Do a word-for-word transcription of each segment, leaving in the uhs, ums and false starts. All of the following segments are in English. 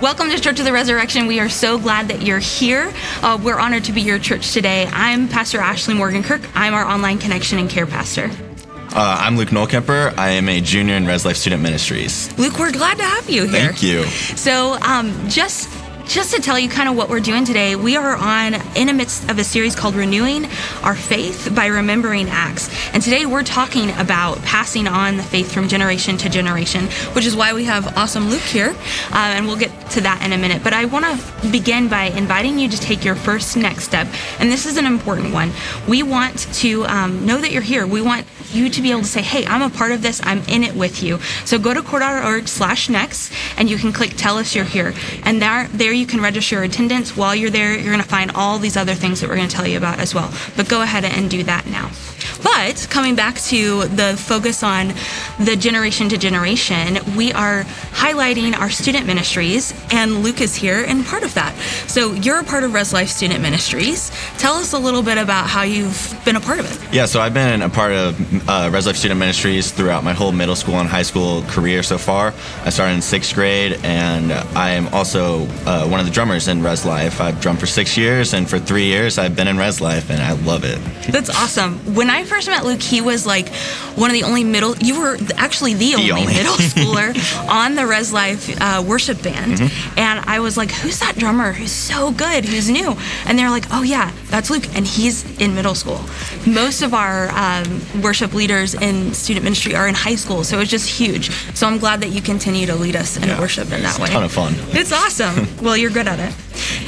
Welcome to Church of the Resurrection. We are so glad that you're here. Uh, we're honored to be your church today. I'm Pastor Ashley Morgan Kirk. I'm our online connection and care pastor. Uh, I'm Luke Nolkemper. I am a junior in Res Life Student Ministries. Luke, we're glad to have you here. Thank you. So um, just... Just to tell you kind of what we're doing today, we are on in the midst of a series called Renewing Our Faith by Remembering Acts. And today we're talking about passing on the faith from generation to generation, which is why we have awesome Luke here. Uh, and we'll get to that in a minute. But I want to begin by inviting you to take your first next step. And this is an important one. We want to um, know that you're here. We want you to be able to say, hey, I'm a part of this. I'm in it with you. So go to core.org slash next and you can click tell us you're here. And there, there you can register your attendance. While you're there, you're going to find all these other things that we're going to tell you about as well. But go ahead and do that now. But coming back to the focus on the generation to generation, we are highlighting our student ministries, and Luke is here and part of that. So you're a part of Res Life Student Ministries. Tell us a little bit about how you've been a part of it. Yeah, so I've been a part of uh, Res Life Student Ministries throughout my whole middle school and high school career so far. I started in sixth grade, and I am also uh, one of the drummers in Res Life. I've drummed for six years, and for three years I've been in Res Life, and I love it. That's awesome. When I first met Luke, he was like one of the only middle, you were actually the, the only, only middle schooler on the Res Life uh, worship band. Mm-hmm. And I was like, who's that drummer who's so good, who's new? And they're like, oh yeah, that's Luke, and he's in middle school. Most of our um, worship leaders in student ministry are in high school, so it's just huge. So I'm glad that you continue to lead us in yeah, worship in that way. It's a ton of fun. It's awesome. Well, you're good at it.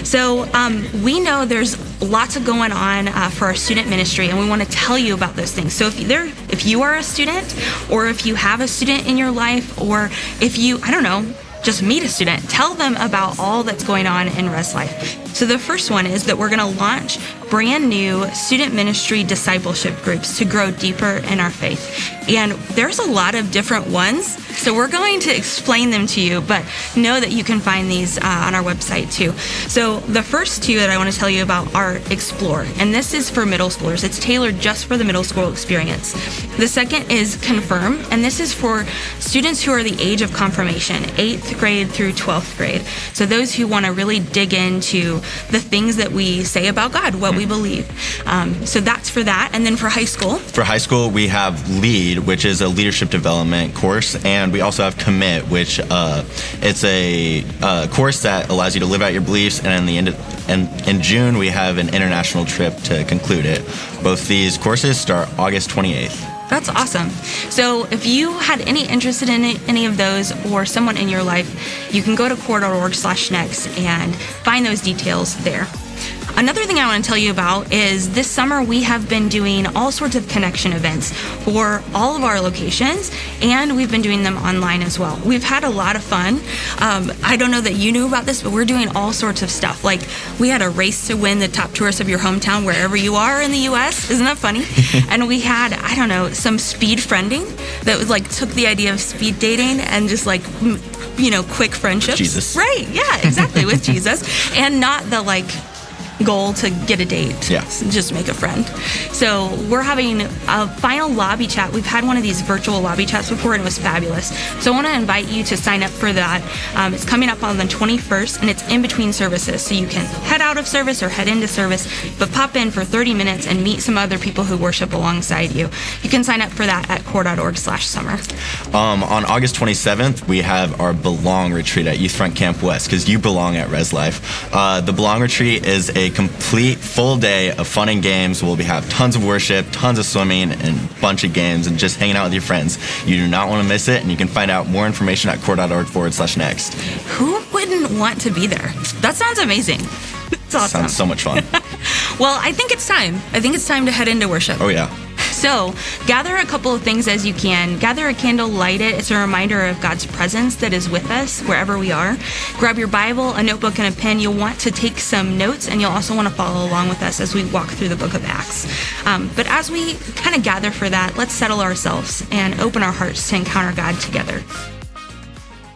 So um, we know there's lots of going on uh, for our student ministry, and we want to tell you about those things. So if there, if you are a student, or if you have a student in your life, or if you, I don't know, just meet a student, tell them about all that's going on in Res Life. So the first one is that we're going to launch brand new student ministry discipleship groups to grow deeper in our faith. And there's a lot of different ones, so we're going to explain them to you, but know that you can find these uh, on our website too. So the first two that I want to tell you about are Explore, and this is for middle schoolers. It's tailored just for the middle school experience. The second is Confirm, and this is for students who are the age of confirmation, eighth grade through twelfth grade. So those who want to really dig into the things that we say about God, what we believe. Um, so that's for that. And then for high school. For high school, we have Lead, which is a leadership development course, and we also have Commit, which uh, it's a uh, course that allows you to live out your beliefs. And in the end, of, and in June, we have an international trip to conclude it. Both these courses start August twenty-eighth. That's awesome. So if you had any interest in any, any of those, or someone in your life, you can go to core.org slash next and find those details there. Another thing I want to tell you about is this summer we have been doing all sorts of connection events for all of our locations, and we've been doing them online as well. We've had a lot of fun. Um, I don't know that you knew about this, but we're doing all sorts of stuff. Like we had a race to win the top tourist of your hometown wherever you are in the U S. Isn't that funny? And we had, I don't know, some speed friending that was like took the idea of speed dating and just like, you know, quick friendships. Jesus. Right. Yeah, exactly. With Jesus. And not the like goal to get a date, yeah. just make a friend. So we're having a final lobby chat. We've had one of these virtual lobby chats before, and it was fabulous. So I want to invite you to sign up for that. Um, it's coming up on the twenty-first, and it's in between services. So you can head out of service or head into service, but pop in for thirty minutes and meet some other people who worship alongside you. You can sign up for that at core.org slash summer. Um, on August twenty-seventh, we have our Belong Retreat at Youth Front Camp West, because you belong at Res Life. Uh, the Belong Retreat is a complete full day of fun and games. We'll be have tons of worship, tons of swimming, and a bunch of games, and just hanging out with your friends. You do not want to miss it, and you can find out more information at core.org forward slash next. Who wouldn't want to be there? That sounds amazing. It's awesome. Sounds so much fun. Well, I think it's time. I think it's time to head into worship. Oh, yeah. So gather a couple of things as you can. Gather a candle, light it. It's a reminder of God's presence that is with us wherever we are. Grab your Bible, a notebook, and a pen. You'll want to take some notes, and you'll also want to follow along with us as we walk through the book of Acts. Um, but as we kind of gather for that, let's settle ourselves and open our hearts to encounter God together.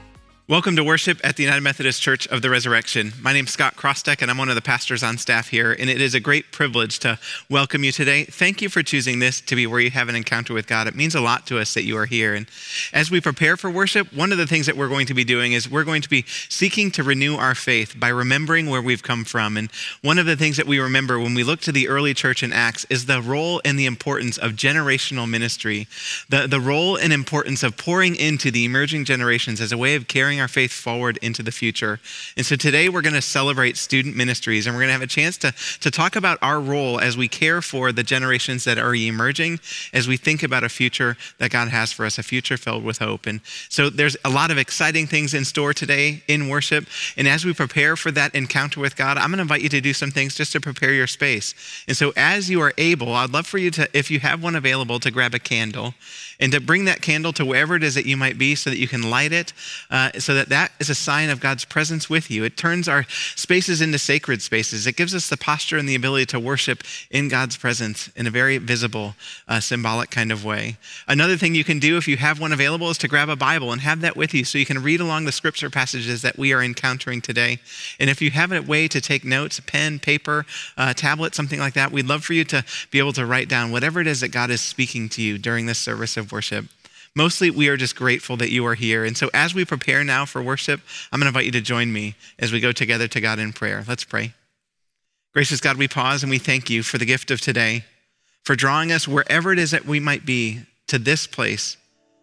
Welcome to worship at the United Methodist Church of the Resurrection. My name's Scott Crossteck, and I'm one of the pastors on staff here, and it is a great privilege to welcome you today. Thank you for choosing this to be where you have an encounter with God. It means a lot to us that you are here. And as we prepare for worship, one of the things that we're going to be doing is we're going to be seeking to renew our faith by remembering where we've come from. And one of the things that we remember when we look to the early church in Acts is the role and the importance of generational ministry, the, the role and importance of pouring into the emerging generations as a way of carrying our faith forward into the future. And so today we're going to celebrate student ministries, and we're going to have a chance to, to talk about our role as we care for the generations that are emerging, as we think about a future that God has for us, a future filled with hope. And so there's a lot of exciting things in store today in worship. And as we prepare for that encounter with God, I'm going to invite you to do some things just to prepare your space. And so as you are able, I'd love for you to, if you have one available, to grab a candle and to bring that candle to wherever it is that you might be so that you can light it, uh, so that that is a sign of God's presence with you. It turns our spaces into sacred spaces. It gives us the posture and the ability to worship in God's presence in a very visible, uh, symbolic kind of way. Another thing you can do if you have one available is to grab a Bible and have that with you so you can read along the scripture passages that we are encountering today. And if you have a way to take notes, a pen, paper, uh, tablet, something like that, we'd love for you to be able to write down whatever it is that God is speaking to you during this service of worship. Mostly, we are just grateful that you are here. And so as we prepare now for worship, I'm going to invite you to join me as we go together to God in prayer. Let's pray. Gracious God, we pause and we thank you for the gift of today, for drawing us wherever it is that we might be to this place.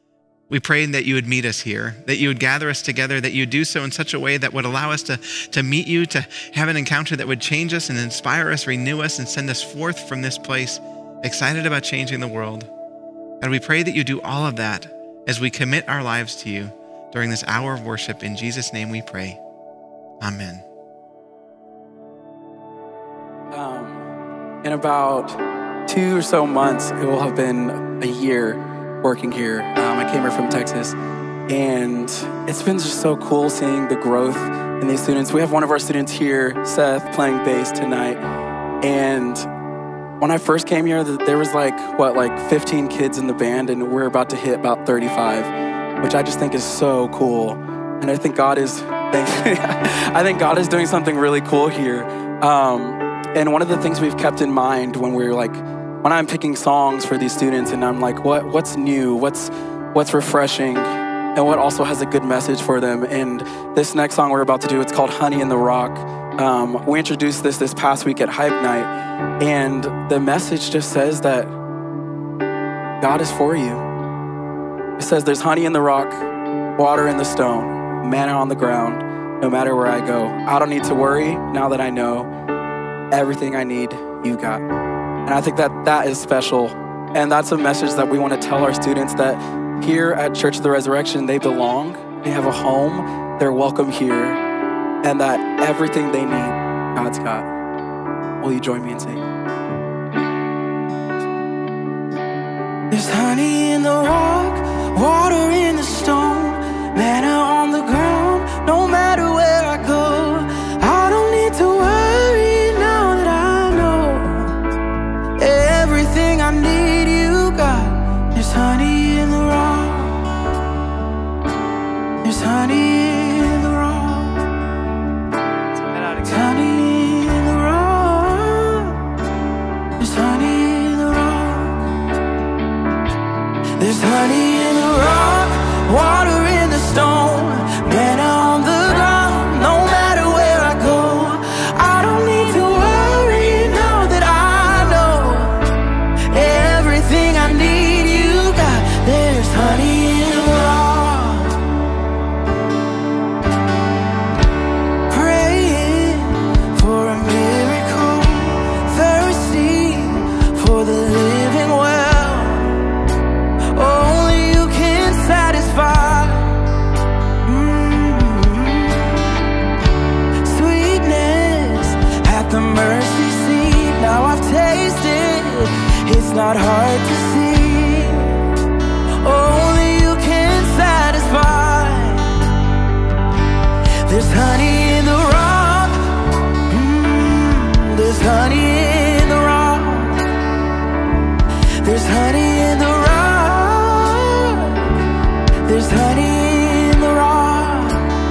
We pray that you would meet us here, that you would gather us together, that you would do so in such a way that would allow us to, to meet you, to have an encounter that would change us and inspire us, renew us, and send us forth from this place, excited about changing the world. And we pray that you do all of that as we commit our lives to you during this hour of worship. In Jesus' name we pray. Amen. Um, in about two or so months, it will have been a year working here. Um, I came here from Texas, and it's been just so cool seeing the growth in these students. We have one of our students here, Seth, playing bass tonight. And when I first came here, there was like, what, like fifteen kids in the band, and we're about to hit about thirty-five, which I just think is so cool. And I think God is, I think God is doing something really cool here. Um, and one of the things we've kept in mind when we're like, when I'm picking songs for these students, and I'm like, what, what's new, what's, what's refreshing, and what also has a good message for them. And this next song we're about to do, it's called Honey in the Rock. Um, we introduced this this past week at Hype Night, and the message just says that God is for you. It says there's honey in the rock, water in the stone, manna on the ground, no matter where I go. I don't need to worry now that I know everything I need, you got. And I think that that is special, and that's a message that we want to tell our students, that here at Church of the Resurrection, they belong, they have a home, they're welcome here, and that everything they need, God's got. Will you join me in singing? There's honey in the rock, water in the stone, manna on the ground, no matter where I go. I don't need to worry now that I know everything I need, you got. There's honey in the rock, there's honey in the rock. Honey in the rock, there's honey in the rock. There's honey in the rock, water in the stone, manna on the ground, no matter where I go. I don't need to worry now that I know everything I need, you got. There's honey in the rock. For the living well, only you can satisfy. Mm-hmm. Sweetness at the mercy seat. Now I've tasted, it's not hard to see. Only you can satisfy. There's honey in the rock. Mm, there's honey in the rock. There's honey in the rock. There's honey in the rock.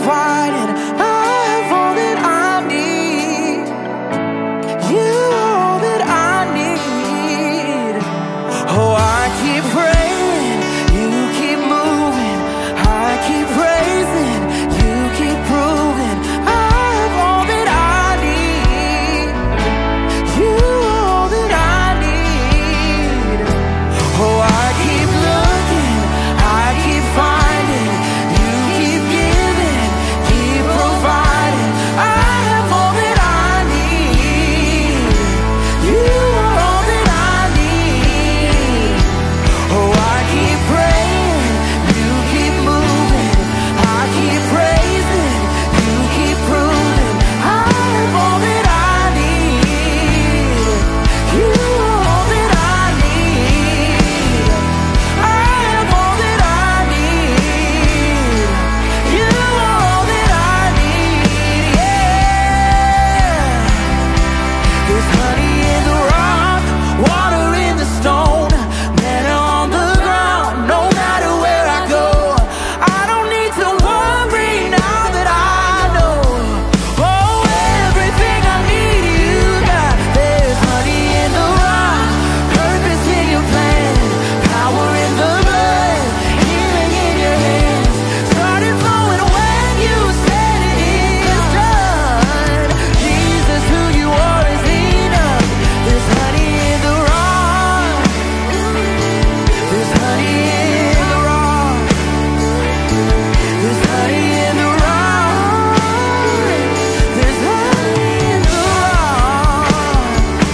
providing. I have all that I need. You are all that I need. Oh, I keep praying, you keep moving. I keep praising, you keep proving. I have all that I need. You are all that I need. Oh, I keep looking, I keep finding. You keep giving, keep providing. I have all that I need. You are all that I need. Oh, I keep praying, you keep moving. I keep praising, you keep proving. I have all that I need. You are all that I need. I have all that I need. You are all that I need. Yeah. There's honey in the rock, water in the stone, manna on the ground, no matter where I go. I don't need to worry now that I know. Oh, everything I need you got. There's honey in the rock, purpose in your plan, power in the blood, healing in your hands. Started flowing when you said it is done. Jesus, who you are is enough. There's honey in the rock. There's honey in the rock. There's honey in the rock. There's honey in the rock.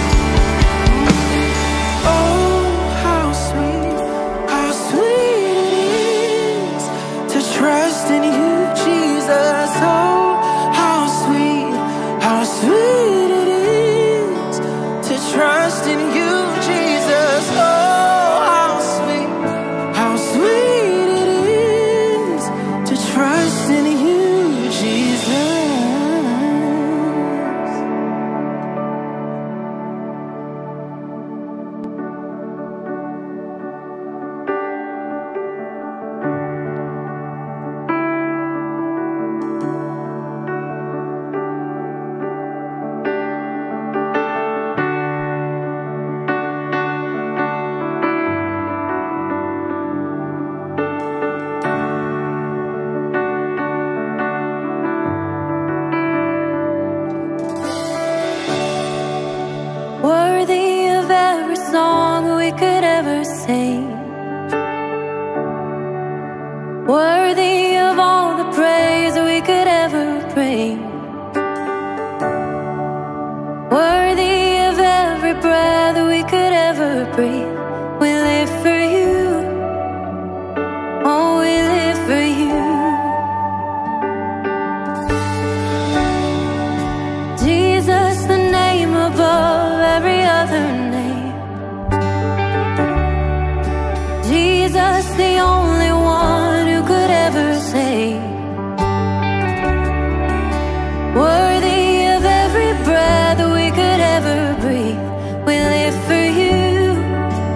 Oh, how sweet, how sweet it is to trust in you, Jesus. Oh, how sweet, how sweet it is to trust in you, Jesus. Oh, how sweet, how sweet it is to trust in you, Jesus. Worthy of every song we could ever sing, worthy of all the praise we could ever bring, worthy of every breath we could ever breathe. We live for you, oh, we live for you. Jesus, the name above every other name. Jesus, the only one who could ever save. Worthy of every breath we could ever breathe. We live for you,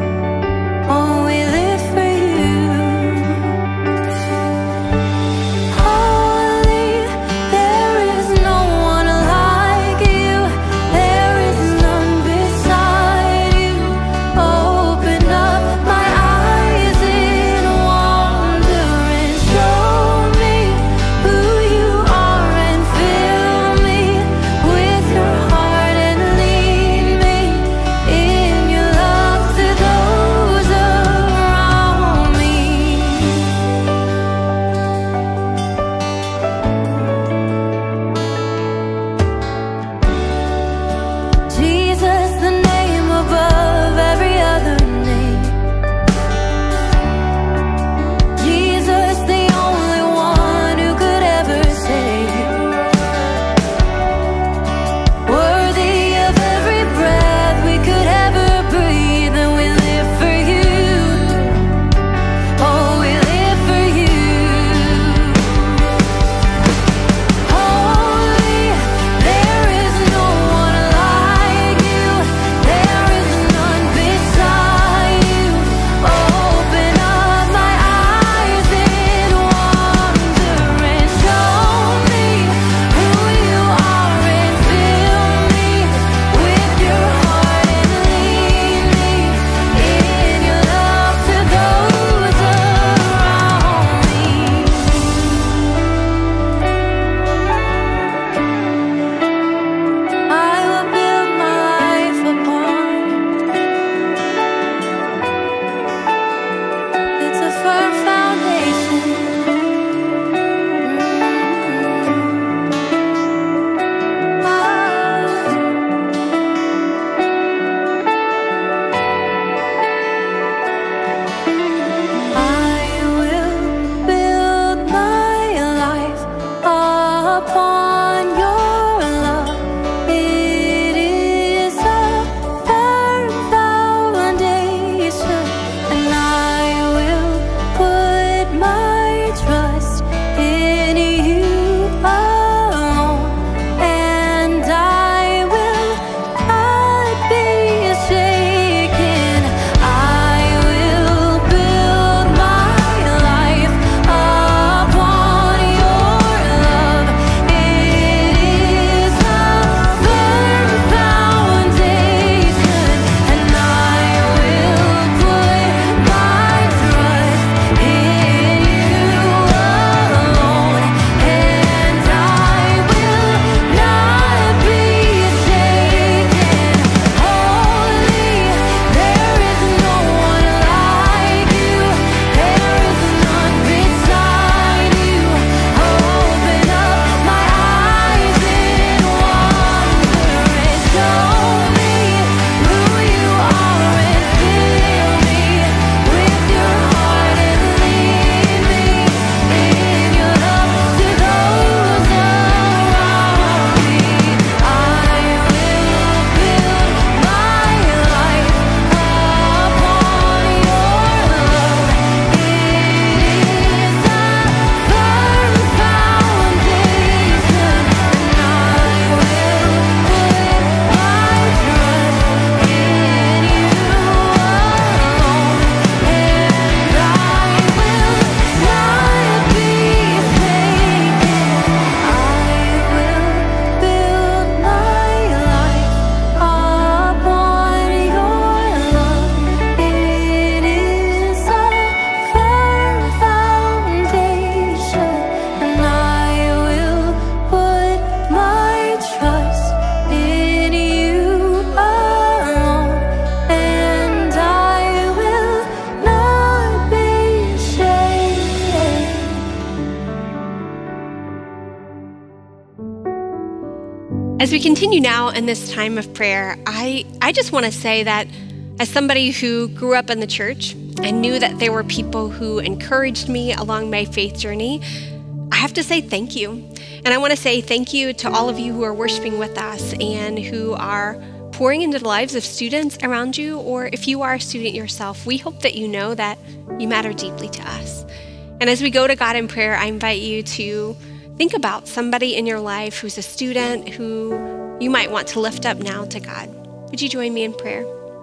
As we continue now in this time of prayer, I, I just want to say that as somebody who grew up in the church and knew that there were people who encouraged me along my faith journey, I have to say thank you. And I want to say thank you to all of you who are worshiping with us and who are pouring into the lives of students around you, or if you are a student yourself, we hope that you know that you matter deeply to us. And as we go to God in prayer, I invite you to think about somebody in your life who's a student who you might want to lift up now to God. Would you join me in prayer?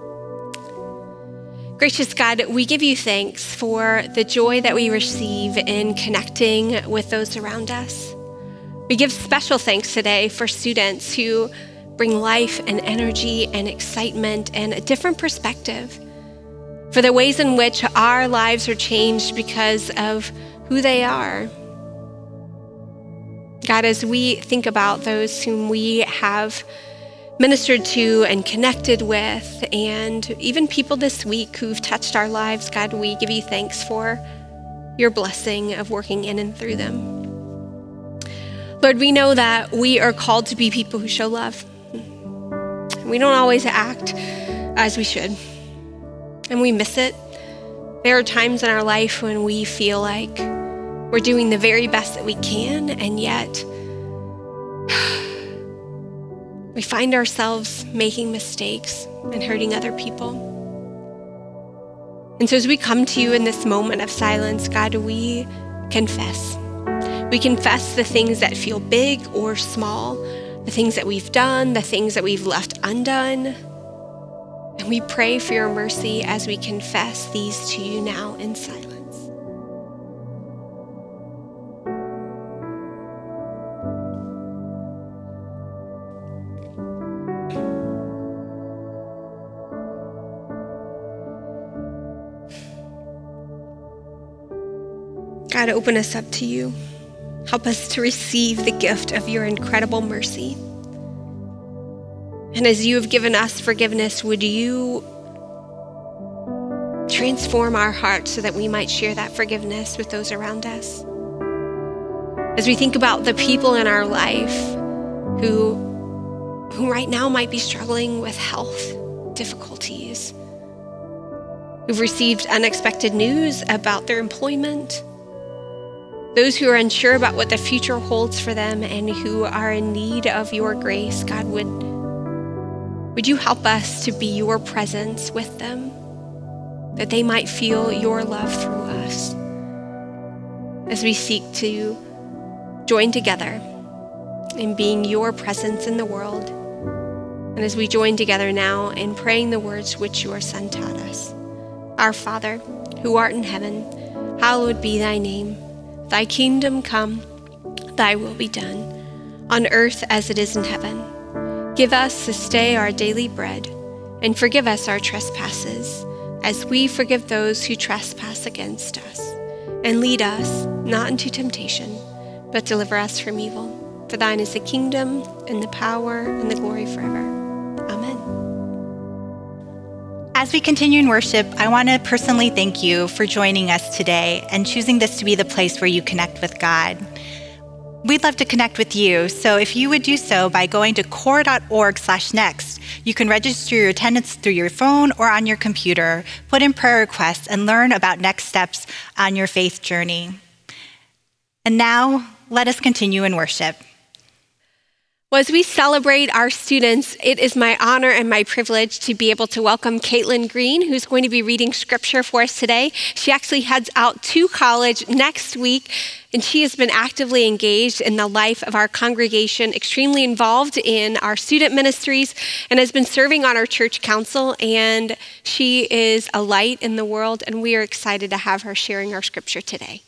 Gracious God, we give you thanks for the joy that we receive in connecting with those around us. We give special thanks today for students who bring life and energy and excitement and a different perspective, for the ways in which our lives are changed because of who they are. God, as we think about those whom we have ministered to and connected with, and even people this week who've touched our lives, God, we give you thanks for your blessing of working in and through them. Lord, we know that we are called to be people who show love. We don't always act as we should, and we miss it. There are times in our life when we feel like we're doing the very best that we can, and yet we find ourselves making mistakes and hurting other people. And so as we come to you in this moment of silence, God, we confess. We confess the things that feel big or small, the things that we've done, the things that we've left undone. And we pray for your mercy as we confess these to you now in silence. God, open us up to you. Help us to receive the gift of your incredible mercy. And as you have given us forgiveness, would you transform our hearts so that we might share that forgiveness with those around us? As we think about the people in our life who, who right now might be struggling with health difficulties, who've received unexpected news about their employment, those who are unsure about what the future holds for them and who are in need of your grace, God, would, would you help us to be your presence with them, that they might feel your love through us as we seek to join together in being your presence in the world. And as we join together now in praying the words which your Son taught us. Our Father, who art in heaven, hallowed be thy name. Thy kingdom come, thy will be done, on earth as it is in heaven. Give us this day our daily bread, and forgive us our trespasses, as we forgive those who trespass against us. And lead us not into temptation, but deliver us from evil. For thine is the kingdom, and the power, and the glory forever. Amen. As we continue in worship, I want to personally thank you for joining us today and choosing this to be the place where you connect with God. We'd love to connect with you, so if you would do so by going to core dot org slash next, you can register your attendance through your phone or on your computer, put in prayer requests, and learn about next steps on your faith journey. And now, let us continue in worship. Well, as we celebrate our students, it is my honor and my privilege to be able to welcome Caitlin Green, who's going to be reading scripture for us today. She actually heads out to college next week, and she has been actively engaged in the life of our congregation, extremely involved in our student ministries, and has been serving on our church council, and she is a light in the world, and we are excited to have her sharing our scripture today.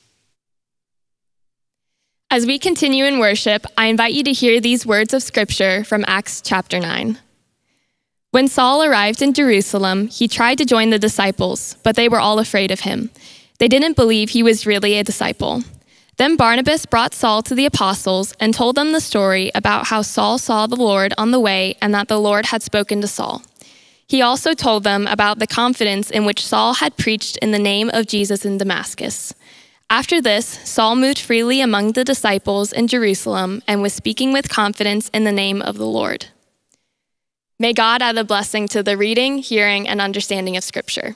As we continue in worship, I invite you to hear these words of scripture from Acts chapter nine. When Saul arrived in Jerusalem, he tried to join the disciples, but they were all afraid of him. They didn't believe he was really a disciple. Then Barnabas brought Saul to the apostles and told them the story about how Saul saw the Lord on the way and that the Lord had spoken to Saul. He also told them about the confidence in which Saul had preached in the name of Jesus in Damascus. After this, Saul moved freely among the disciples in Jerusalem and was speaking with confidence in the name of the Lord. May God add a blessing to the reading, hearing, and understanding of Scripture.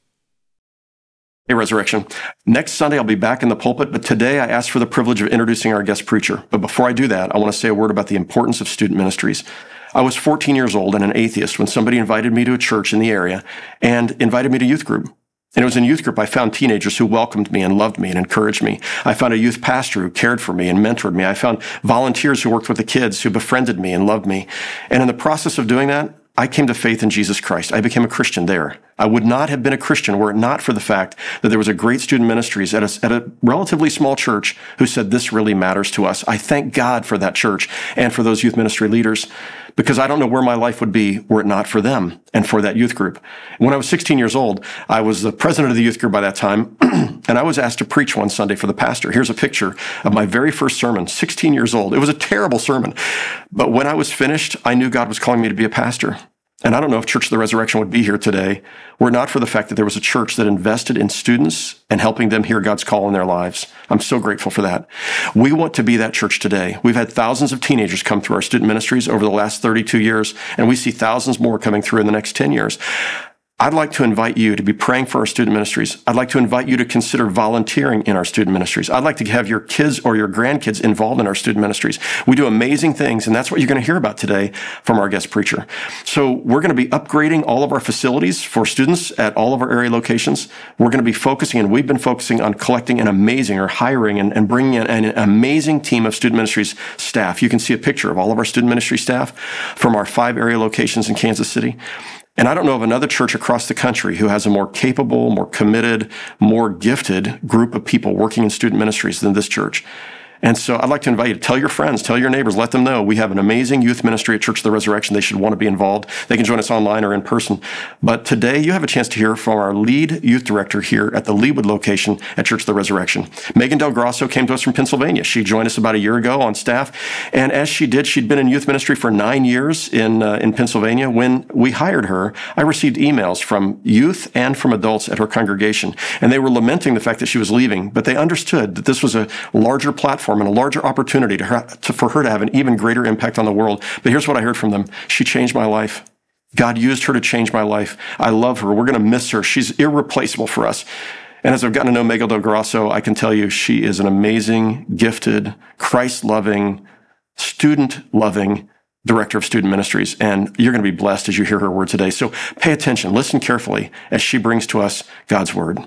Hey, Resurrection. Next Sunday, I'll be back in the pulpit, but today I asked for the privilege of introducing our guest preacher. But before I do that, I want to say a word about the importance of student ministries. I was fourteen years old and an atheist when somebody invited me to a church in the area and invited me to youth group. And it was in youth group I found teenagers who welcomed me and loved me and encouraged me. I found a youth pastor who cared for me and mentored me. I found volunteers who worked with the kids who befriended me and loved me. And in the process of doing that, I came to faith in Jesus Christ. I became a Christian there. I would not have been a Christian were it not for the fact that there was a great student ministries at a, at a relatively small church who said this really matters to us. I thank God for that church and for those youth ministry leaders, because I don't know where my life would be were it not for them and for that youth group. When I was sixteen years old, I was the president of the youth group by that time, and I was asked to preach one Sunday for the pastor. Here's a picture of my very first sermon, sixteen years old. It was a terrible sermon, but when I was finished, I knew God was calling me to be a pastor. And I don't know if Church of the Resurrection would be here today were it not for the fact that there was a church that invested in students and helping them hear God's call in their lives. I'm so grateful for that. We want to be that church today. We've had thousands of teenagers come through our student ministries over the last thirty-two years, and we see thousands more coming through in the next ten years. I'd like to invite you to be praying for our student ministries. I'd like to invite you to consider volunteering in our student ministries. I'd like to have your kids or your grandkids involved in our student ministries. We do amazing things, and that's what you're going to hear about today from our guest preacher. So we're going to be upgrading all of our facilities for students at all of our area locations. We're going to be focusing, and we've been focusing on collecting an amazing or hiring and, and bringing in an amazing team of student ministries staff. You can see a picture of all of our student ministry staff from our five area locations in Kansas City. And I don't know of another church across the country who has a more capable, more committed, more gifted group of people working in student ministries than this church. And so I'd like to invite you to tell your friends, tell your neighbors, let them know we have an amazing youth ministry at Church of the Resurrection. They should want to be involved. They can join us online or in person. But today you have a chance to hear from our lead youth director here at the Leawood location at Church of the Resurrection. Megan Del Grosso came to us from Pennsylvania. She joined us about a year ago on staff. And as she did, she'd been in youth ministry for nine years in, uh, in Pennsylvania. When we hired her, I received emails from youth and from adults at her congregation. And they were lamenting the fact that she was leaving, but they understood that this was a larger platform and a larger opportunity to her, to, for her to have an even greater impact on the world. But here's what I heard from them. She changed my life. God used her to change my life. I love her. We're going to miss her. She's irreplaceable for us. And as I've gotten to know Megan Del Grosso, I can tell you she is an amazing, gifted, Christ-loving, student-loving director of student ministries. And you're going to be blessed as you hear her word today. So pay attention. Listen carefully as she brings to us God's word.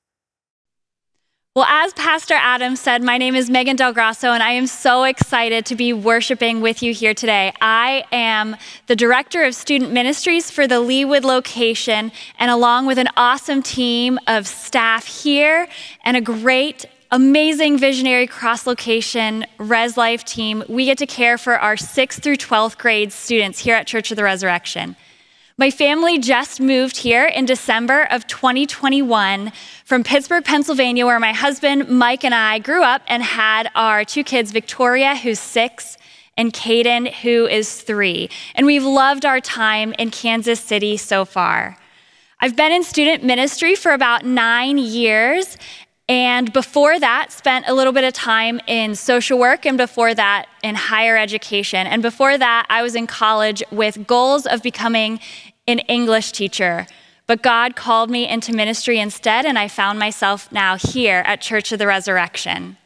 Well, as Pastor Adam said, my name is Megan Del Grosso, and I am so excited to be worshiping with you here today. I am the Director of Student Ministries for the Leawood location, and along with an awesome team of staff here and a great, amazing visionary cross-location Res Life team, we get to care for our sixth through twelfth grade students here at Church of the Resurrection. My family just moved here in December of twenty twenty-one from Pittsburgh, Pennsylvania, where my husband, Mike, and I grew up and had our two kids, Victoria, who's six, and Caden, who is three. And we've loved our time in Kansas City so far. I've been in student ministry for about nine years, and before that, spent a little bit of time in social work, and before that, in higher education. And before that, I was in college with goals of becoming an English teacher. But God called me into ministry instead, and I found myself now here at Church of the Resurrection.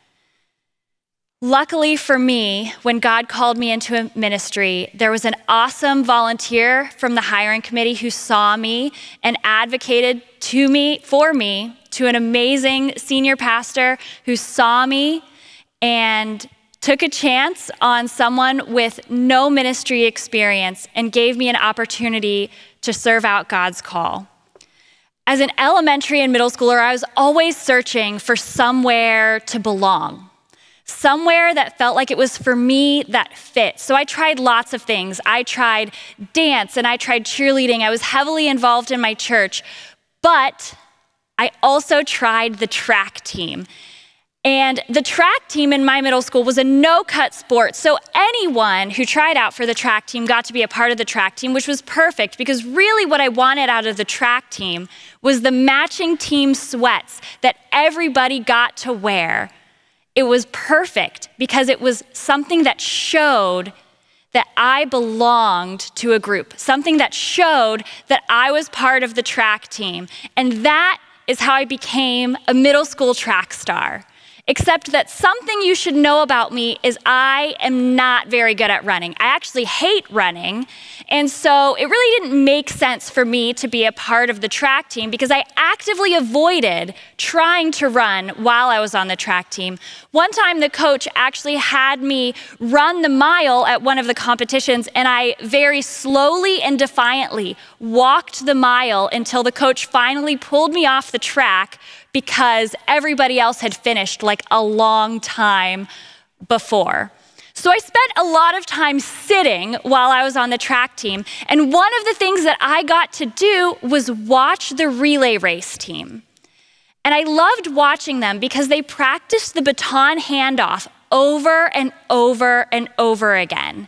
Luckily for me, when God called me into a ministry, there was an awesome volunteer from the hiring committee who saw me and advocated to me, for me, to an amazing senior pastor who saw me and took a chance on someone with no ministry experience and gave me an opportunity to serve out God's call. As an elementary and middle schooler, I was always searching for somewhere to belong, somewhere that felt like it was for me, that fit. So I tried lots of things. I tried dance and I tried cheerleading. I was heavily involved in my church, but I also tried the track team. And the track team in my middle school was a no-cut sport. So anyone who tried out for the track team got to be a part of the track team, which was perfect because really what I wanted out of the track team was the matching team sweats that everybody got to wear. It was perfect because it was something that showed that I belonged to a group, something that showed that I was part of the track team. And that is how I became a middle school track star. Except that something you should know about me is I am not very good at running. I actually hate running. And so it really didn't make sense for me to be a part of the track team because I actively avoided trying to run while I was on the track team. One time the coach actually had me run the mile at one of the competitions, and I very slowly and defiantly walked the mile until the coach finally pulled me off the track because everybody else had finished like a long time before. So I spent a lot of time sitting while I was on the track team, and one of the things that I got to do was watch the relay race team. And I loved watching them because they practiced the baton handoff over and over and over again.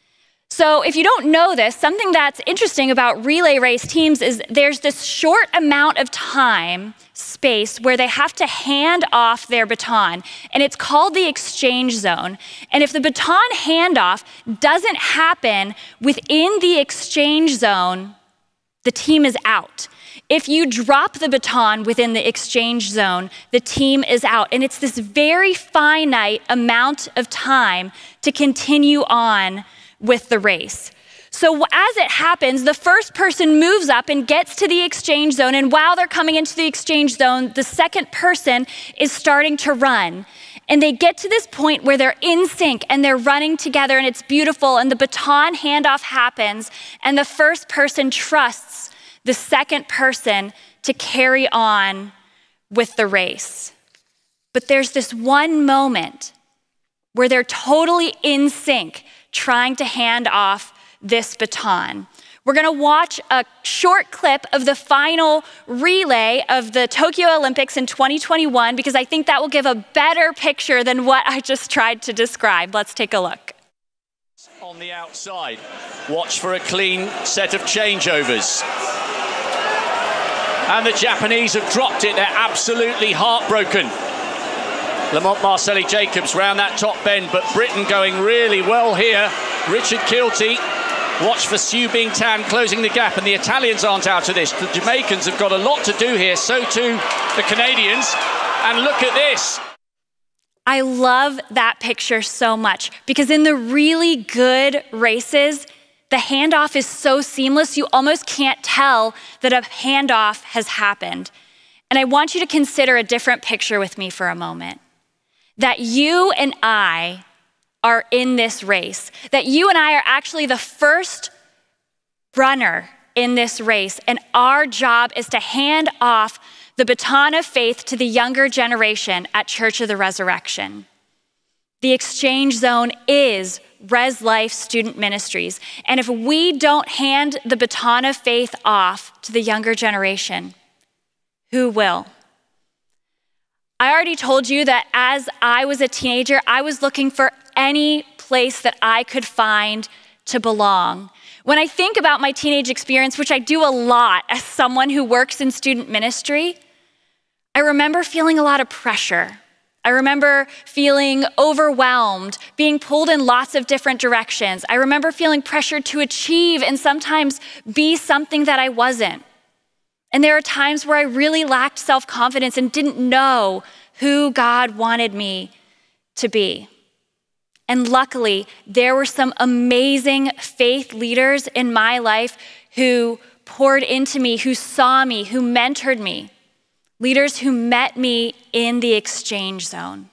So if you don't know this, something that's interesting about relay race teams is there's this short amount of time, space, where they have to hand off their baton, and it's called the exchange zone. And if the baton handoff doesn't happen within the exchange zone, the team is out. If you drop the baton within the exchange zone, the team is out. And it's this very finite amount of time to continue on with the race. So as it happens, the first person moves up and gets to the exchange zone, and while they're coming into the exchange zone, the second person is starting to run. And they get to this point where they're in sync and they're running together, and it's beautiful, and the baton handoff happens, and the first person trusts the second person to carry on with the race. But there's this one moment where they're totally in sync, trying to hand off this baton. We're gonna watch a short clip of the final relay of the Tokyo Olympics in twenty twenty-one because I think that will give a better picture than what I just tried to describe. Let's take a look. On the outside, watch for a clean set of changeovers. And the Japanese have dropped it. They're absolutely heartbroken. Lamont Marcelli Jacobs round that top bend, but Britain going really well here. Richard Kilty, watch for Siu Bing Tan closing the gap, and the Italians aren't out of this. The Jamaicans have got a lot to do here, so too the Canadians. And look at this. I love that picture so much because in the really good races, the handoff is so seamless, you almost can't tell that a handoff has happened. And I want you to consider a different picture with me for a moment. That you and I are in this race, that you and I are actually the first runner in this race, and our job is to hand off the baton of faith to the younger generation at Church of the Resurrection. The exchange zone is Res Life Student Ministries, and if we don't hand the baton of faith off to the younger generation, who will? I already told you that as I was a teenager, I was looking for any place that I could find to belong. When I think about my teenage experience, which I do a lot as someone who works in student ministry, I remember feeling a lot of pressure. I remember feeling overwhelmed, being pulled in lots of different directions. I remember feeling pressure to achieve and sometimes be something that I wasn't. And there are times where I really lacked self-confidence and didn't know who God wanted me to be. And luckily, there were some amazing faith leaders in my life who poured into me, who saw me, who mentored me. Leaders who met me in the exchange zone.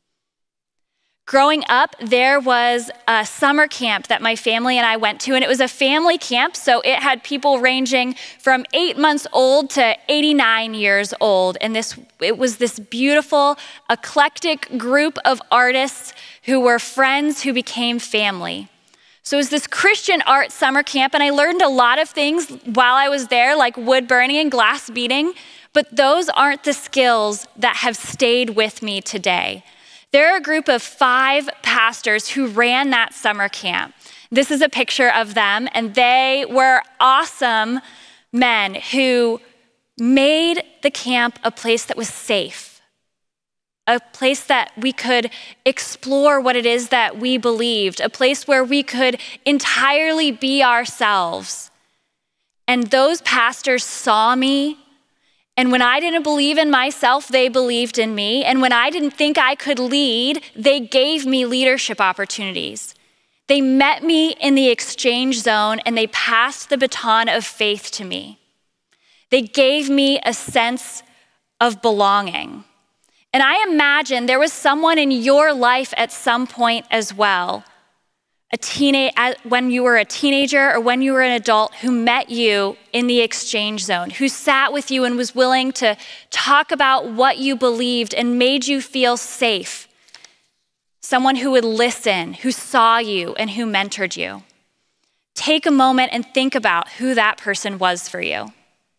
Growing up, there was a summer camp that my family and I went to, and it was a family camp, so it had people ranging from eight months old to eighty-nine years old. And this it was this beautiful, eclectic group of artists who were friends who became family. So it was this Christian art summer camp, and I learned a lot of things while I was there, like wood burning and glass beating. But those aren't the skills that have stayed with me today. There are a group of five pastors who ran that summer camp. This is a picture of them, and they were awesome men who made the camp a place that was safe, a place that we could explore what it is that we believed, a place where we could entirely be ourselves. And those pastors saw me, and when I didn't believe in myself, they believed in me. And when I didn't think I could lead, they gave me leadership opportunities. They met me in the exchange zone, and they passed the baton of faith to me. They gave me a sense of belonging. And I imagine there was someone in your life at some point as well, a teenage, when you were a teenager or when you were an adult, who met you in the exchange zone, who sat with you and was willing to talk about what you believed and made you feel safe. Someone who would listen, who saw you, and who mentored you. Take a moment and think about who that person was for you.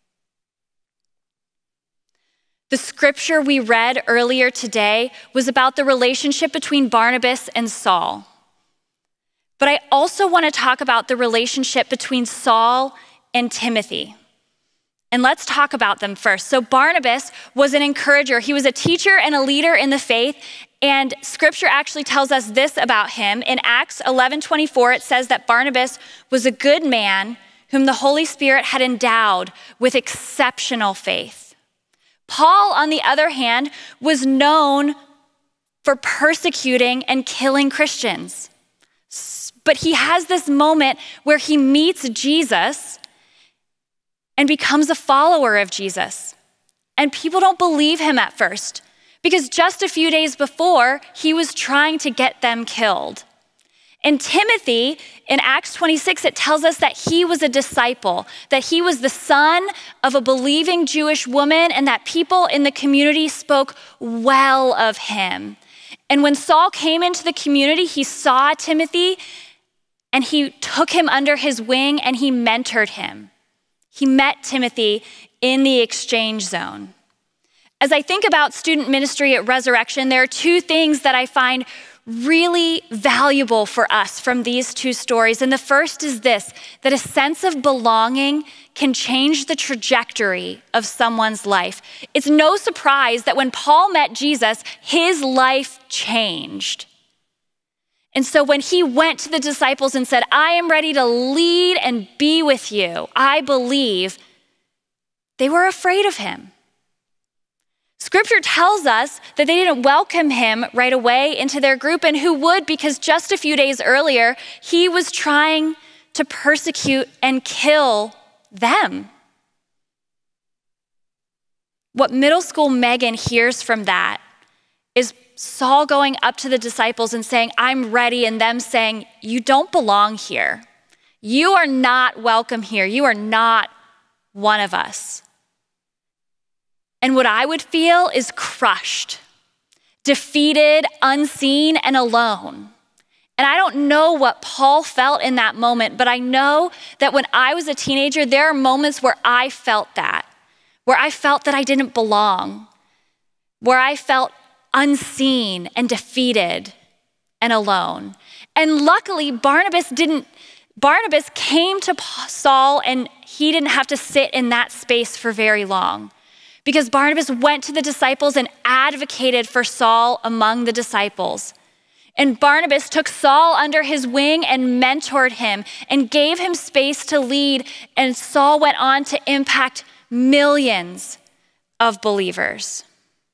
The scripture we read earlier today was about the relationship between Barnabas and Saul. But I also want to talk about the relationship between Saul and Timothy. And let's talk about them first. So Barnabas was an encourager. He was a teacher and a leader in the faith. And scripture actually tells us this about him. In Acts eleven twenty-four, it says that Barnabas was a good man whom the Holy Spirit had endowed with exceptional faith. Paul, on the other hand, was known for persecuting and killing Christians. But he has this moment where he meets Jesus and becomes a follower of Jesus. And people don't believe him at first because just a few days before, he was trying to get them killed. In Timothy, in Acts twenty-six, it tells us that he was a disciple, that he was the son of a believing Jewish woman, and that people in the community spoke well of him. And when Saul came into the community, he saw Timothy, and he took him under his wing, and he mentored him. He met Timothy in the exchange zone. As I think about student ministry at Resurrection, there are two things that I find really valuable for us from these two stories. And the first is this, that a sense of belonging can change the trajectory of someone's life. It's no surprise that when Paul met Jesus, his life changed. And so when he went to the disciples and said, I am ready to lead and be with you, I believe, they were afraid of him. Scripture tells us that they didn't welcome him right away into their group, and who would, because just a few days earlier, he was trying to persecute and kill them. What middle school Megan hears from that is Saul going up to the disciples and saying, I'm ready, and them saying, you don't belong here. You are not welcome here. You are not one of us. And what I would feel is crushed, defeated, unseen, and alone. And I don't know what Paul felt in that moment, but I know that when I was a teenager, there are moments where I felt that, where I felt that I didn't belong, where I felt unseen and defeated and alone. And luckily, Barnabas didn't, Barnabas came to Saul, and he didn't have to sit in that space for very long. Because Barnabas went to the disciples and advocated for Saul among the disciples. And Barnabas took Saul under his wing and mentored him and gave him space to lead. And Saul went on to impact millions of believers.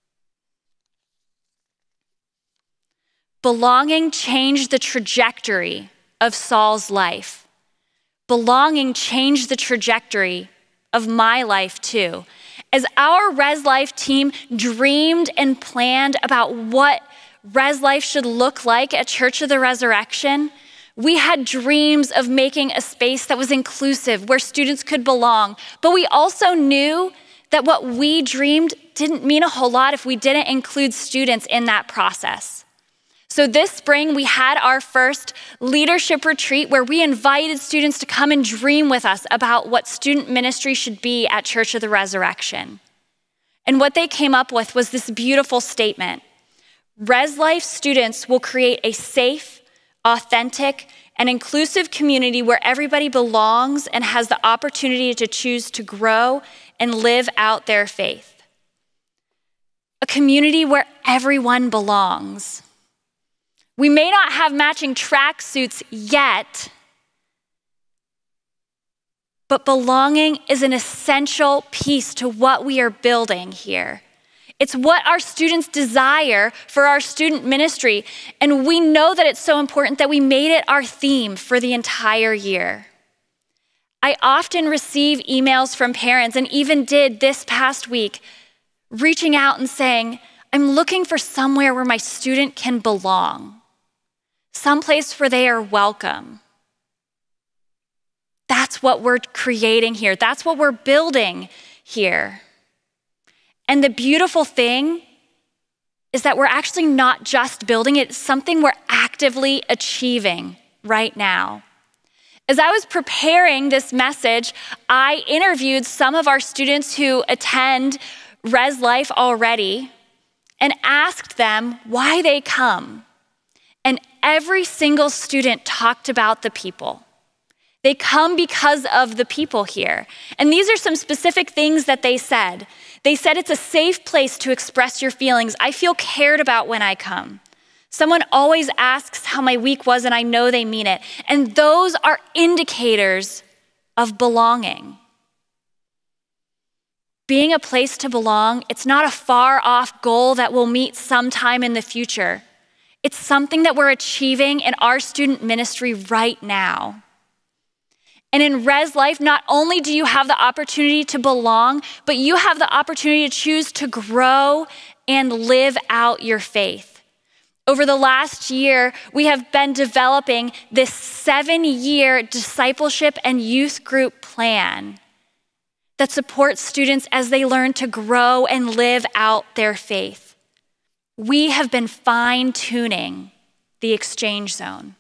Belonging changed the trajectory of Saul's life. Belonging changed the trajectory of my life too. As our Res Life team dreamed and planned about what Res Life should look like at Church of the Resurrection, we had dreams of making a space that was inclusive, where students could belong. But we also knew that what we dreamed didn't mean a whole lot if we didn't include students in that process. So this spring, we had our first leadership retreat where we invited students to come and dream with us about what student ministry should be at Church of the Resurrection. And what they came up with was this beautiful statement. Res Life students will create a safe, authentic, and inclusive community where everybody belongs and has the opportunity to choose to grow and live out their faith. A community where everyone belongs. We may not have matching tracksuits yet, but belonging is an essential piece to what we are building here. It's what our students desire for our student ministry, and we know that it's so important that we made it our theme for the entire year. I often receive emails from parents, and even did this past week, reaching out and saying, I'm looking for somewhere where my student can belong, someplace where they are welcome. That's what we're creating here. That's what we're building here. And the beautiful thing is that we're actually not just building it, it's something we're actively achieving right now. As I was preparing this message, I interviewed some of our students who attend Res Life already and asked them why they come. And every single student talked about the people. They come because of the people here. And these are some specific things that they said. They said it's a safe place to express your feelings. I feel cared about when I come. Someone always asks how my week was, and I know they mean it. And those are indicators of belonging. Being a place to belong, it's not a far off goal that we'll meet sometime in the future. It's something that we're achieving in our student ministry right now. And in Res Life, not only do you have the opportunity to belong, but you have the opportunity to choose to grow and live out your faith. Over the last year, we have been developing this seven-year discipleship and youth group plan that supports students as they learn to grow and live out their faith. We have been fine-tuning the exchange zone.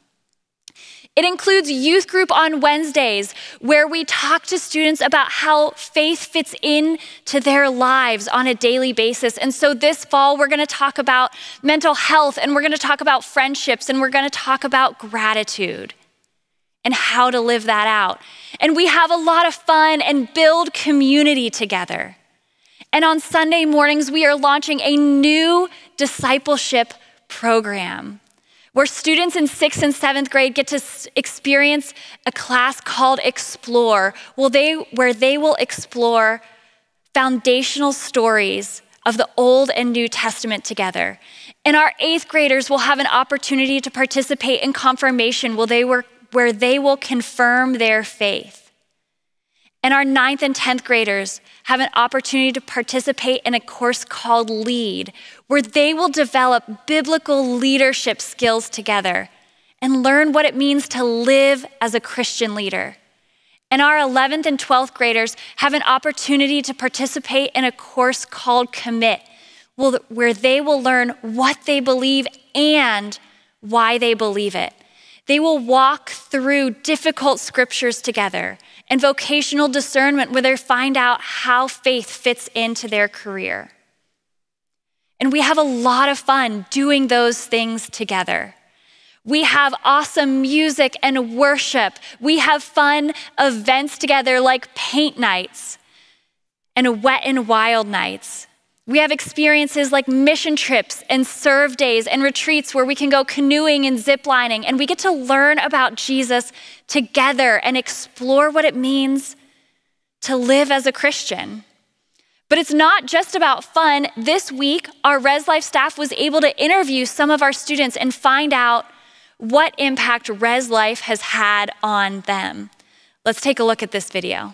It includes youth group on Wednesdays, where we talk to students about how faith fits into their lives on a daily basis. And so this fall, we're gonna talk about mental health, and we're gonna talk about friendships, and we're gonna talk about gratitude and how to live that out. And we have a lot of fun and build community together. And on Sunday mornings, we are launching a new discipleship program, where students in sixth and seventh grade get to experience a class called Explore, where they, where they will explore foundational stories of the Old and New Testament together. And our eighth graders will have an opportunity to participate in confirmation, where they, were, where they will confirm their faith. And our ninth and tenth graders have an opportunity to participate in a course called Lead, where they will develop biblical leadership skills together and learn what it means to live as a Christian leader. And our eleventh and twelfth graders have an opportunity to participate in a course called Commit, where they will learn what they believe and why they believe it. They will walk through difficult scriptures together and vocational discernment, where they find out how faith fits into their career. And we have a lot of fun doing those things together. We have awesome music and worship. We have fun events together like paint nights and wet and wild nights. We have experiences like mission trips and serve days and retreats where we can go canoeing and ziplining, and we get to learn about Jesus together and explore what it means to live as a Christian. But it's not just about fun. This week, our Res Life staff was able to interview some of our students and find out what impact Res Life has had on them. Let's take a look at this video.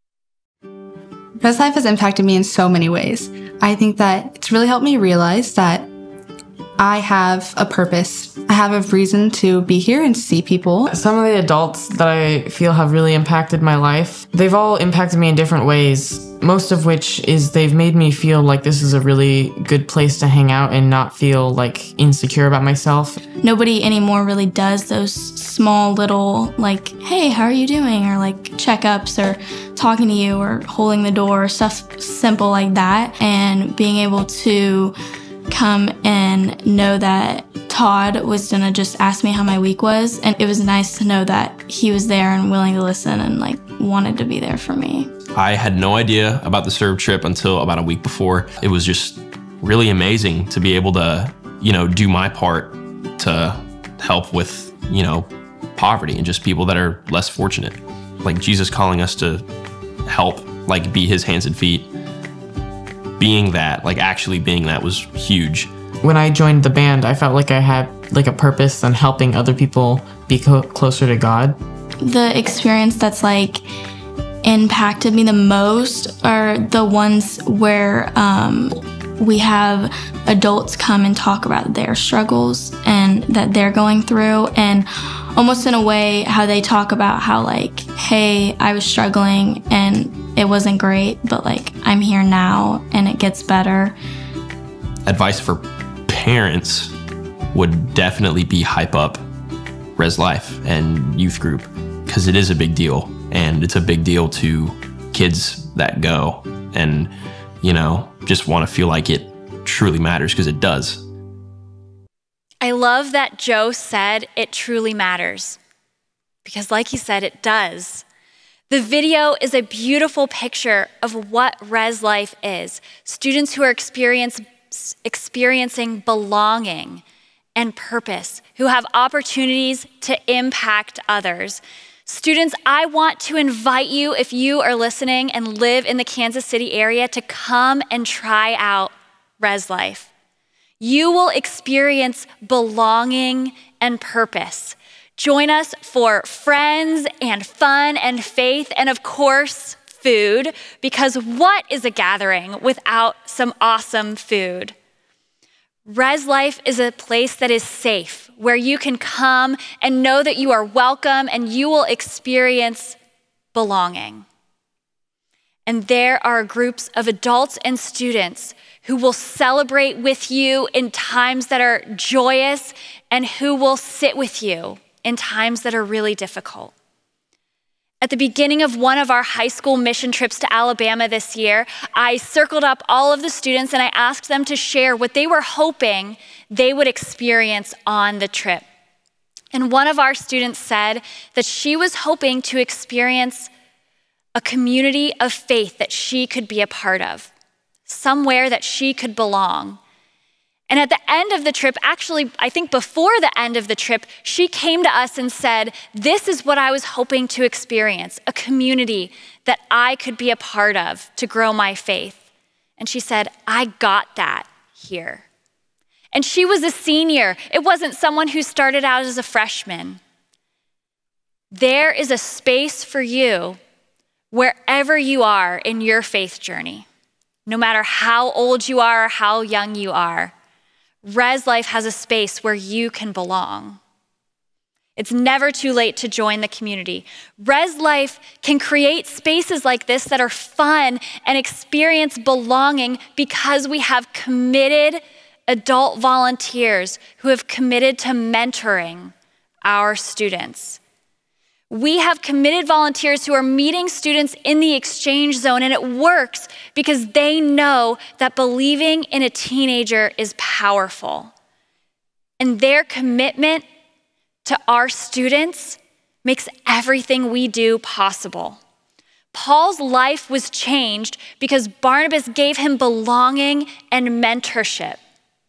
Res Life has impacted me in so many ways. I think that it's really helped me realize that I have a purpose. I have a reason to be here and see people. Some of the adults that I feel have really impacted my life, they've all impacted me in different ways, most of which is they've made me feel like this is a really good place to hang out and not feel like insecure about myself. Nobody anymore really does those small little like, hey, how are you doing? Or like checkups or talking to you or holding the door or stuff simple like that. And being able to come and know that Todd was gonna just ask me how my week was, and it was nice to know that he was there and willing to listen and like wanted to be there for me. I had no idea about the Serve trip until about a week before. It was just really amazing to be able to, you know, do my part to help with, you know, poverty and just people that are less fortunate. Like Jesus calling us to help, like be his hands and feet. Being that, like actually being that was huge. When I joined the band, I felt like I had like a purpose on helping other people be co- closer to God. The experience that's like impacted me the most are the ones where um, we have adults come and talk about their struggles and that they're going through, and almost in a way how they talk about how like, hey, I was struggling and it wasn't great, but like I'm here now and it gets better. Advice for parents would definitely be hype up Res Life and youth group, because it is a big deal, and it's a big deal to kids that go and, you know, just want to feel like it truly matters, because it does. I love that Joe said it truly matters, because like he said, it does. The video is a beautiful picture of what Res Life is. Students who are experience, experiencing belonging and purpose, who have opportunities to impact others. Students, I want to invite you, if you are listening and live in the Kansas City area, to come and try out Res Life. You will experience belonging and purpose. Join us for friends and fun and faith and, of course, food, because what is a gathering without some awesome food? Res Life is a place that is safe, where you can come and know that you are welcome and you will experience belonging. And there are groups of adults and students who will celebrate with you in times that are joyous and who will sit with you in times that are really difficult. At the beginning of one of our high school mission trips to Alabama this year, I circled up all of the students and I asked them to share what they were hoping they would experience on the trip. And one of our students said that she was hoping to experience a community of faith that she could be a part of, somewhere that she could belong. And at the end of the trip, actually, I think before the end of the trip, she came to us and said, this is what I was hoping to experience, a community that I could be a part of to grow my faith. And she said, I got that here. And she was a senior. It wasn't someone who started out as a freshman. There is a space for you wherever you are in your faith journey, no matter how old you are or how young you are. Res Life has a space where you can belong. It's never too late to join the community. Res Life can create spaces like this that are fun and experience belonging because we have committed adult volunteers who have committed to mentoring our students. We have committed volunteers who are meeting students in the exchange zone, and it works because they know that believing in a teenager is powerful. And their commitment to our students makes everything we do possible. Paul's life was changed because Barnabas gave him belonging and mentorship.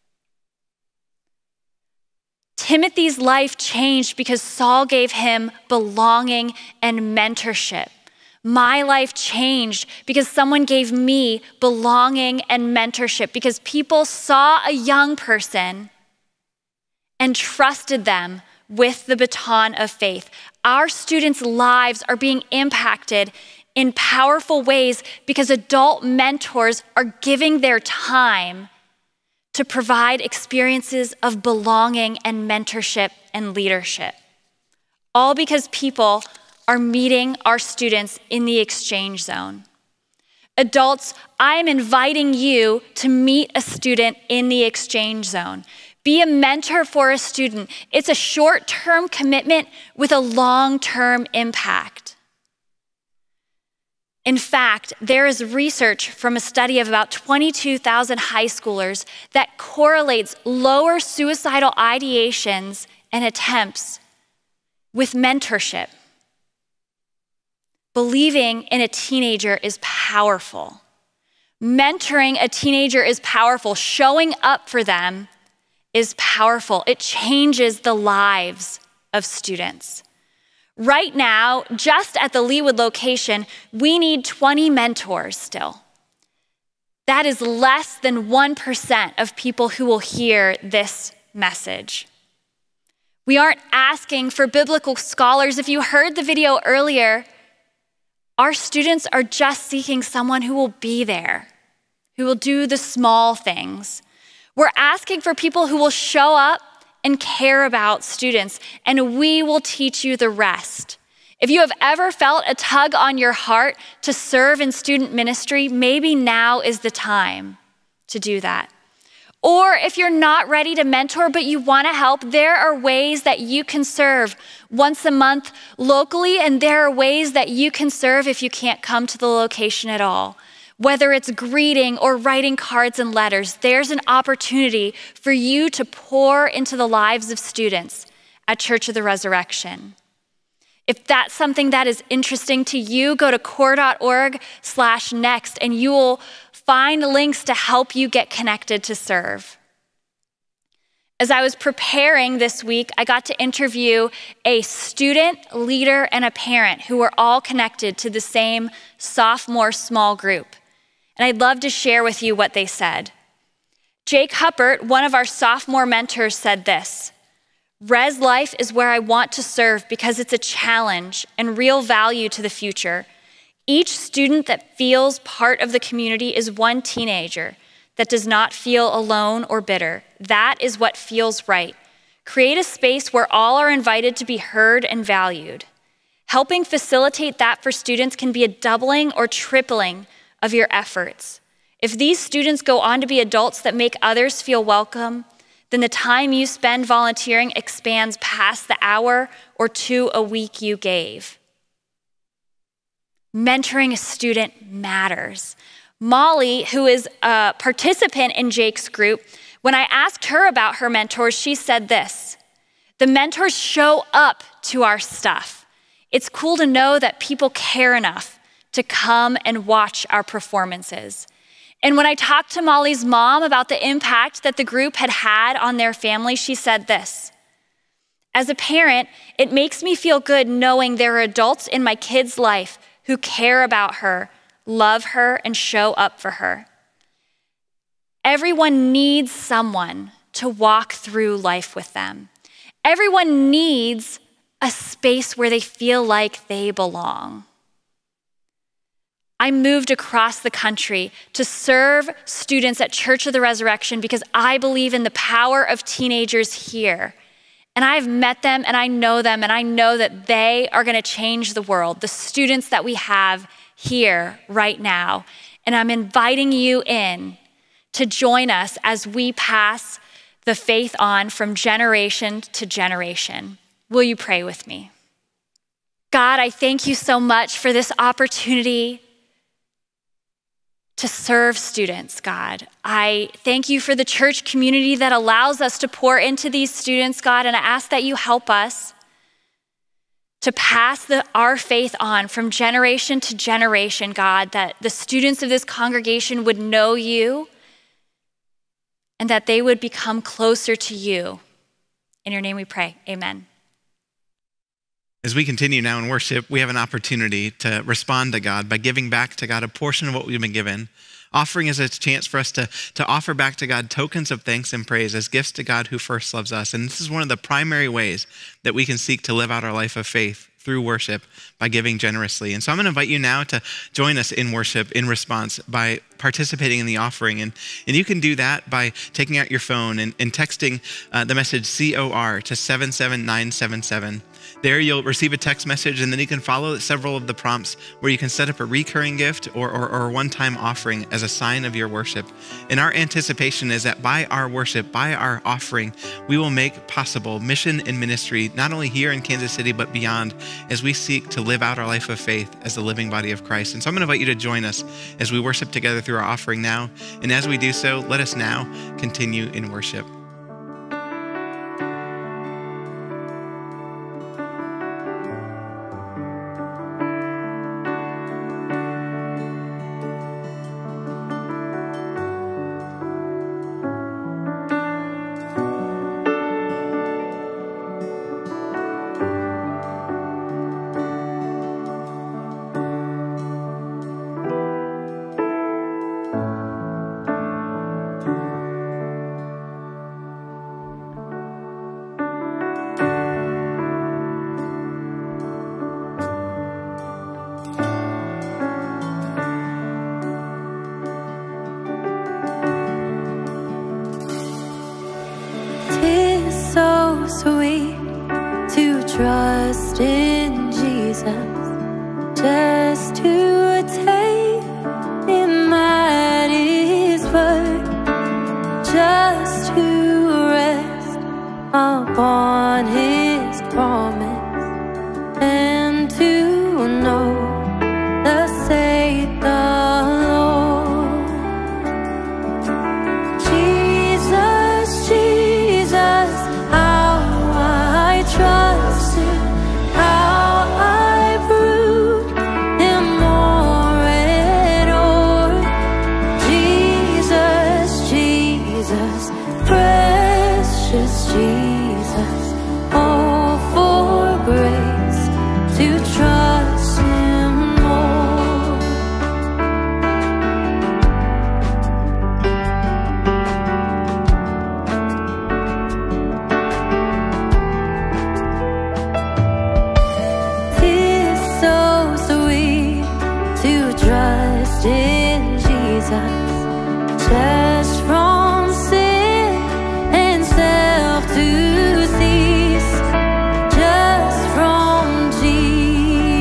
Timothy's life changed because Saul gave him belonging and mentorship. My life changed because someone gave me belonging and mentorship, because people saw a young person and trusted them with the baton of faith. Our students' lives are being impacted in powerful ways because adult mentors are giving their time to provide experiences of belonging and mentorship and leadership. All because people are meeting our students in the exchange zone. Adults, I am inviting you to meet a student in the exchange zone. Be a mentor for a student. It's a short-term commitment with a long-term impact. In fact, there is research from a study of about twenty-two thousand high schoolers that correlates lower suicidal ideations and attempts with mentorship. Believing in a teenager is powerful. Mentoring a teenager is powerful. Showing up for them is powerful. It changes the lives of students. Right now, just at the Leawood location, we need twenty mentors still. That is less than one percent of people who will hear this message. We aren't asking for biblical scholars. If you heard the video earlier, our students are just seeking someone who will be there, who will do the small things. We're asking for people who will show up and care about students, and we will teach you the rest. If you have ever felt a tug on your heart to serve in student ministry, maybe now is the time to do that. Or if you're not ready to mentor, but you want to help, there are ways that you can serve once a month locally, and there are ways that you can serve if you can't come to the location at all. Whether it's greeting or writing cards and letters, there's an opportunity for you to pour into the lives of students at Church of the Resurrection. If that's something that is interesting to you, go to core.org slash next and you will find links to help you get connected to serve. As I was preparing this week, I got to interview a student, leader, and a parent who were all connected to the same sophomore small group. And I'd love to share with you what they said. Jake Huppert, one of our sophomore mentors, said this: Res Life is where I want to serve because it's a challenge and real value to the future. Each student that feels part of the community is one teenager that does not feel alone or bitter. That is what feels right. Create a space where all are invited to be heard and valued. Helping facilitate that for students can be a doubling or tripling of your efforts. If these students go on to be adults that make others feel welcome, then the time you spend volunteering expands past the hour or two a week you gave. Mentoring a student matters. Molly, who is a participant in Jake's group, when I asked her about her mentors, she said this: the mentors show up to our stuff. It's cool to know that people care enough to come and watch our performances. And when I talked to Molly's mom about the impact that the group had had on their family, she said this: as a parent, it makes me feel good knowing there are adults in my kid's life who care about her, love her, and show up for her. Everyone needs someone to walk through life with them. Everyone needs a space where they feel like they belong. I moved across the country to serve students at Church of the Resurrection because I believe in the power of teenagers here. And I've met them and I know them and I know that they are going to change the world, the students that we have here right now. And I'm inviting you in to join us as we pass the faith on from generation to generation. Will you pray with me? God, I thank you so much for this opportunity to serve students, God. I thank you for the church community that allows us to pour into these students, God, and I ask that you help us to pass the, our faith on from generation to generation, God, that the students of this congregation would know you and that they would become closer to you. In your name we pray, amen. As we continue now in worship, we have an opportunity to respond to God by giving back to God a portion of what we've been given. Offering is a chance for us to, to offer back to God tokens of thanks and praise as gifts to God who first loves us. And this is one of the primary ways that we can seek to live out our life of faith through worship, by giving generously. And so I'm going to invite you now to join us in worship in response by participating in the offering. And, and you can do that by taking out your phone and, and texting uh, the message C O R to seven seven nine seven seven. There you'll receive a text message, and then you can follow several of the prompts where you can set up a recurring gift or, or, or a one-time offering as a sign of your worship. And our anticipation is that by our worship, by our offering, we will make possible mission and ministry, not only here in Kansas City, but beyond, as we seek to live out our life of faith as the living body of Christ. And so I'm going to invite you to join us as we worship together through our offering now. And as we do so, let us now continue in worship. Sweet to trust in Jesus, just to take Him at His word, just to rest upon His promise, and to know thus saith the Lord. Jesus, Jesus, trust Him, how I prove Him more and more. Jesus, Jesus, precious Jesus, oh, for grace to trust Him more. Trust in Jesus, just from sin and self to cease, just from Jesus.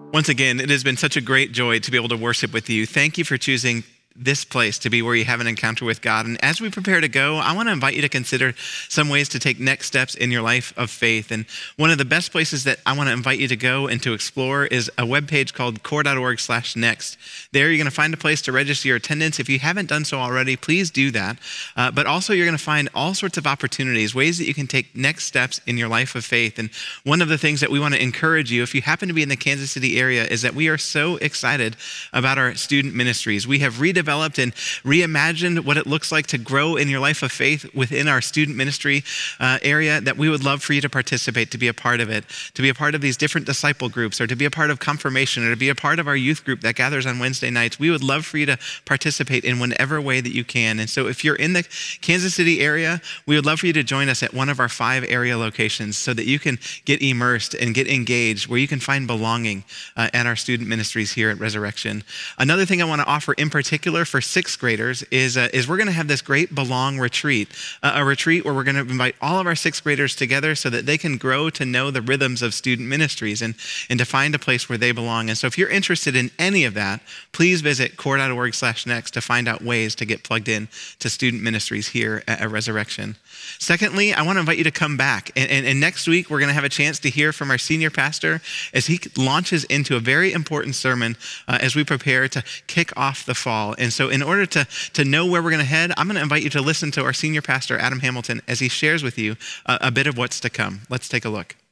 Once again, it has been such a great joy to be able to worship with you. Thank you for choosing this place to be where you have an encounter with God. And as we prepare to go, I want to invite you to consider some ways to take next steps in your life of faith. And one of the best places that I want to invite you to go and to explore is a webpage called core.org slash next. There you're going to find a place to register your attendance. If you haven't done so already, please do that. Uh, but also you're going to find all sorts of opportunities, ways that you can take next steps in your life of faith. And one of the things that we want to encourage you, if you happen to be in the Kansas City area, is that we are so excited about our student ministries. We have redeveloped Developed and reimagined what it looks like to grow in your life of faith within our student ministry uh, area, that we would love for you to participate, to be a part of it, to be a part of these different disciple groups, or to be a part of confirmation, or to be a part of our youth group that gathers on Wednesday nights. We would love for you to participate in whatever way that you can. And so if you're in the Kansas City area, we would love for you to join us at one of our five area locations so that you can get immersed and get engaged, where you can find belonging uh, at our student ministries here at Resurrection. Another thing I want to offer in particular for sixth graders is uh, is we're going to have this great Belong retreat, uh, a retreat where we're going to invite all of our sixth graders together so that they can grow to know the rhythms of student ministries and, and to find a place where they belong. And so if you're interested in any of that, please visit core.org slash next to find out ways to get plugged in to student ministries here at, at Resurrection. Secondly, I want to invite you to come back. And, and, and next week, we're going to have a chance to hear from our senior pastor as he launches into a very important sermon uh, as we prepare to kick off the fall. And so in order to, to know where we're going to head, I'm going to invite you to listen to our senior pastor, Adam Hamilton, as he shares with you a, a bit of what's to come. Let's take a look.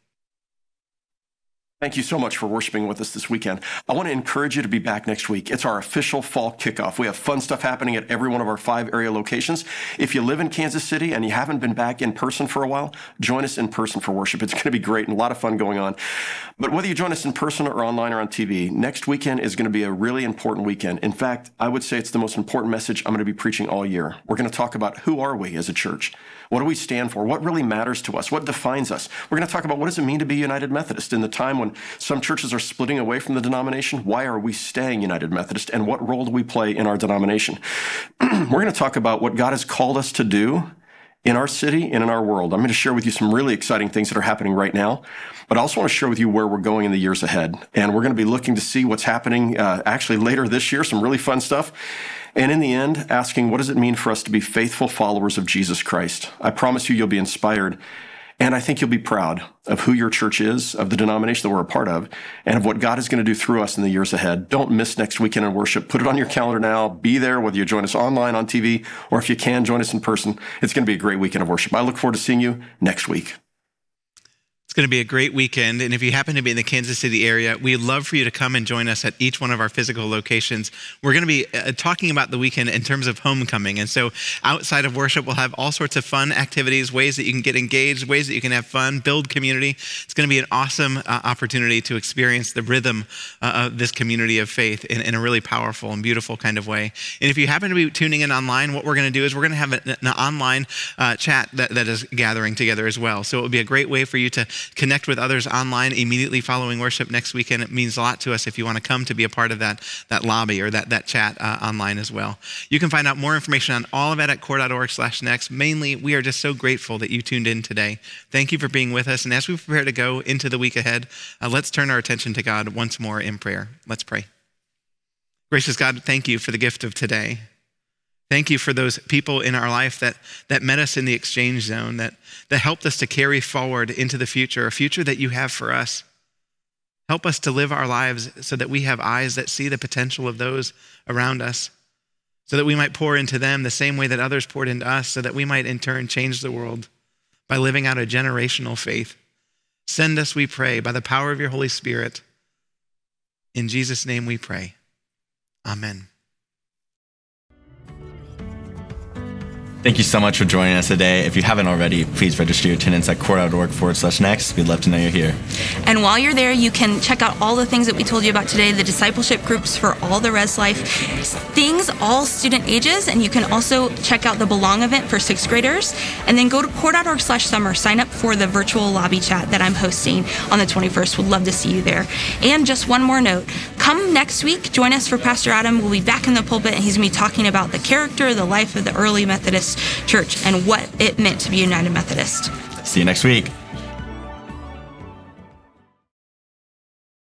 Thank you so much for worshiping with us this weekend. I want to encourage you to be back next week. It's our official fall kickoff. We have fun stuff happening at every one of our five area locations. If you live in Kansas City and you haven't been back in person for a while, join us in person for worship. It's going to be great and a lot of fun going on. But whether you join us in person or online or on T V, next weekend is going to be a really important weekend. In fact, I would say it's the most important message I'm going to be preaching all year. We're going to talk about who are we as a church? What do we stand for? What really matters to us? What defines us? We're going to talk about what does it mean to be United Methodist in the time when some churches are splitting away from the denomination. Why are we staying United Methodist? And what role do we play in our denomination? We're going to talk about what God has called us to do in our city and in our world. I'm going to share with you some really exciting things that are happening right now, but I also want to share with you where we're going in the years ahead. And we're going to be looking to see what's happening uh, actually later this year, some really fun stuff. And in the end, asking, what does it mean for us to be faithful followers of Jesus Christ? I promise you, you'll be inspired. And I think you'll be proud of who your church is, of the denomination that we're a part of, and of what God is going to do through us in the years ahead. Don't miss next weekend in worship. Put it on your calendar now. Be there, whether you join us online, on T V, or if you can, join us in person. It's going to be a great weekend of worship. I look forward to seeing you next week. It's going to be a great weekend, and if you happen to be in the Kansas City area, we'd love for you to come and join us at each one of our physical locations. We're going to be uh, talking about the weekend in terms of homecoming, and so outside of worship, we'll have all sorts of fun activities, ways that you can get engaged, ways that you can have fun, build community. It's going to be an awesome uh, opportunity to experience the rhythm uh, of this community of faith in, in a really powerful and beautiful kind of way. And if you happen to be tuning in online, what we're going to do is we're going to have an, an online uh, chat that, that is gathering together as well. So it will be a great way for you to connect with others online immediately following worship next weekend. It means a lot to us if you want to come to be a part of that, that lobby or that, that chat uh, online as well. You can find out more information on all of it at core.org slash next. Mainly, we are just so grateful that you tuned in today. Thank you for being with us. And as we prepare to go into the week ahead, uh, let's turn our attention to God once more in prayer. Let's pray. Gracious God, thank you for the gift of today. Thank you for those people in our life that, that met us in the exchange zone, that, that helped us to carry forward into the future, a future that you have for us. Help us to live our lives so that we have eyes that see the potential of those around us, so that we might pour into them the same way that others poured into us, so that we might in turn change the world by living out a generational faith. Send us, we pray, by the power of your Holy Spirit. In Jesus' name we pray. Amen. Thank you so much for joining us today. If you haven't already, please register your attendance at core.org forward slash next. We'd love to know you're here. And while you're there, you can check out all the things that we told you about today, the discipleship groups for all the Res Life things, all student ages, and you can also check out the Belong event for sixth graders. And then go to core.org slash summer, sign up for the virtual lobby chat that I'm hosting on the twenty-first. We'd love to see you there. And just one more note, come next week, join us for Pastor Adam. We'll be back in the pulpit, and he's going to be talking about the character, the life of the early Methodist Church and what it meant to be United Methodist. See you next week.